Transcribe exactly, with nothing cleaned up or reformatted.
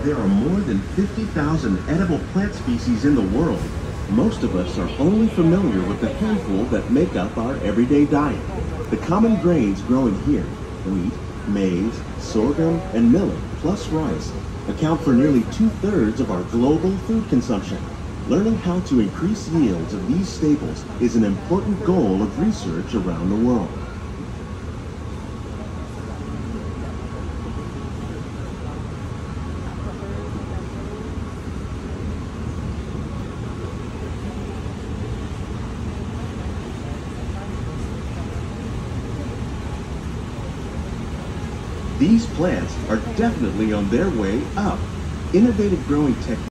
there are more than fifty thousand edible plant species in the world, most of us are only familiar with the handful that make up our everyday diet. The common grains growing here, wheat, maize, sorghum, and millet, plus rice, account for nearly two-thirds of our global food consumption. Learning how to increase yields of these staples is an important goal of research around the world. These plants are definitely on their way up. Innovative growing techniques